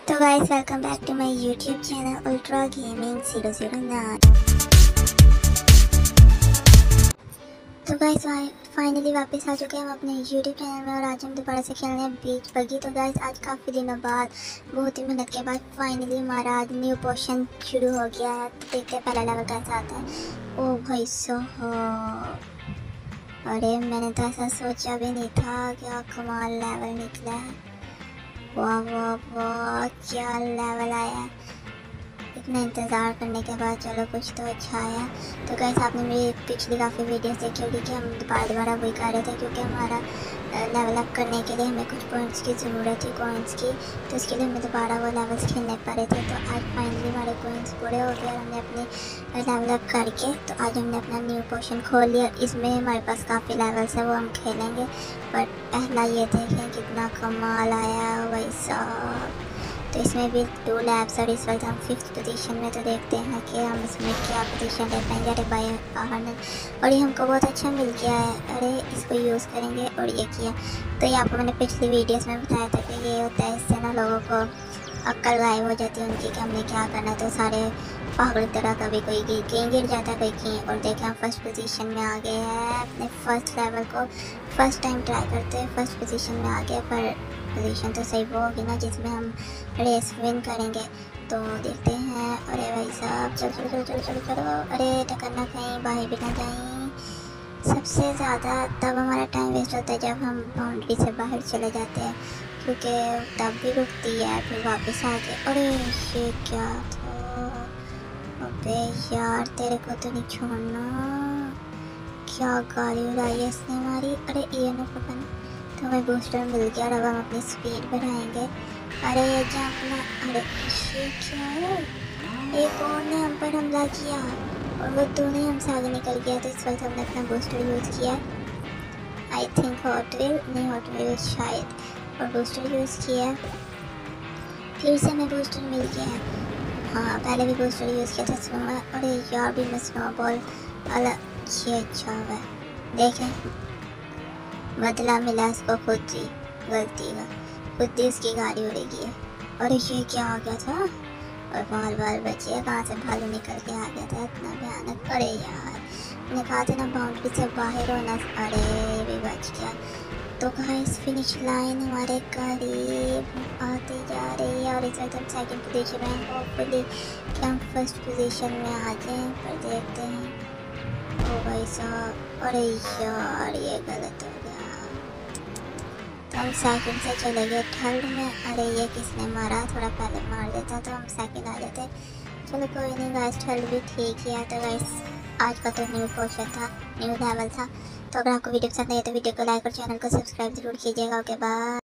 तो guys welcome back to my YouTube channel ultra gaming 009। तो guys finally वापस आ चुके हैं हम अपने यूट्यूब चैनल में और आज हम दोबारा से खेलने हैं बीच बगी। तो गाइस आज काफ़ी दिनों बाद, बहुत ही मेहनत के बाद फाइनली हमारा आज न्यू पोर्शन शुरू हो गया है। तो देखते हैं पहला लेवल कैसा आता है। ओ भाई साहब, अरे मैंने तो ऐसा सोचा भी नहीं था, क्या कमाल लेवल निकला है। वाह वाह वाह, क्या लेवल आया है। इतना इंतज़ार करने के बाद चलो कुछ तो अच्छा आया। तो गाइस आपने मेरी पिछली काफ़ी वीडियोस देखी होगी कि हम दोबारा वही कर रहे थे, क्योंकि हमारा लेवल अप करने के लिए हमें कुछ पॉइंट्स की ज़रूरत थी, कॉइन्स की। तो इसके लिए हमें दोबारा वो लेवल्स खेलने पड़े थे। तो आज फाइनली हमारे कॉइन्स पूरे हो गए और हमने अपने लेवल अप करके तो आज हमने अपना न्यू पोर्शन खोल लिया। इसमें हमारे पास काफ़ी लेवल्स है, वो हम खेलेंगे। बट पहला ये देखें कितना कमाल आया भाई साहब। तो इसमें भी 2 लैब्स और इस वक्त हम 5th पोजीशन में। तो देखते हैं कि हम इसमें क्या पोजीशन ले पाएंगे। अरे भाई और ये हमको बहुत अच्छा मिल गया है। अरे इसको यूज़ करेंगे और ये किया। तो ये आपको मैंने पिछली वीडियोस में बताया था कि ये होता है, इससे ना लोगों को अक्ल गायब हो जाती है उनकी कि हमने क्या करना है। तो सारे पागल तरह कभी कोई कहीं गिर जाता है, कोई कहीं। और देखें हम 1st पोजीशन में आ गए हैं। अपने फर्स्ट लेवल को फर्स्ट टाइम ट्राई करते हैं, 1st पोजीशन में आ गए। पर पोजीशन तो सही वो होगी ना जिसमें हम रेस विन करेंगे। तो देखते हैं। अरे भाई साहब चलो चलो चलो चलो चलो चलो। अरे टक्कर कहीं बाहर भी ना जाएं। सबसे ज़्यादा तब हमारा टाइम वेस्ट होता है जब हम बाउंड्री से बाहर चले जाते हैं, क्योंकि तब भी रुकती है फिर वापस आ गए। अरे ये क्या था, अबे यार तेरे को तो नहीं छोड़ना। क्या गाली उड़ाई है इसने हमारी। अरे ये ना पकड़, तो हमें बूस्टर मिल गया और अब हम अपनी स्पीड बढ़ाएंगे। अरे ये जंप ना, अरे ये क्या है, एक और ने हम पर हमला किया और वो दोनों हमसे आगे निकल गया। तो इस वक्त हमने अपना बूस्टर यूज़ किया। आई थिंक हॉट व्हील नहीं, हॉट व्हील शायद, और बूस्टर यूज़ किया। फिर से हमें बूस्टर मिल गया है। हाँ पहले भी बूस्टर यूज़ किया था स्नो में। अरे यार भी मैं स्नोबॉल अलग, ये अच्छा हुआ। देखें बदला मिला इसको खुद ही, गलती का खुद ही उसकी गाड़ी उड़ेगी। और ये क्या आ गया था, और बाल बाल बचे, कहाँ से भालू निकल के आ गया था, इतना भयानक। अरे यार मैंने कहा था ना बाउंड्री से बाहर होना। अरे भी बच गया। तो गाइस फिनिश लाइन हमारे करीब आती जा रही है और इस वक्त हम 2nd पोजीशन में। होपफुली कि हम 1st पोजीशन में आ जाएं, पर देखते हैं। ओ भाई साहब, अरे यार ये गलत हो गया। तो हम 2nd से चले गए 3rd में। अरे ये किसने मारा, थोड़ा पहले मार देता तो हम 2nd आ जाते। चलो कोई नहीं गाइस, 3rd भी ठीक ही है। तो गाइस आज का तो न्यू पोर्शन था, न्यू लेवल था। तो अगर आपको वीडियो पसंद आई तो वीडियो को लाइक और चैनल को सब्सक्राइब जरूर कीजिएगा। Okay bye.